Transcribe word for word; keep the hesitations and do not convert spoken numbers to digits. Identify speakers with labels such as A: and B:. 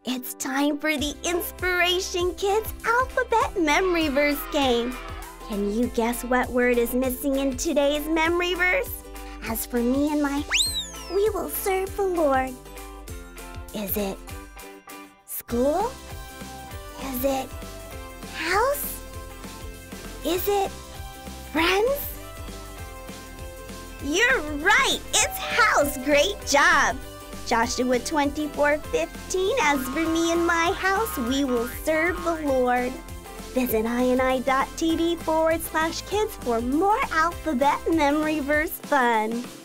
A: It's time for the Inspiration Kids Alphabet Memory Verse game. Can you guess what word is missing in today's memory verse? As for me and my, we will serve the Lord. Is it school? Is it house? Is it friends? You're right, it's house. Great job. Joshua twenty-four fifteen, as for me and my house, we will serve the Lord. Visit ini.tv forward slash kids for more alphabet memory verse fun.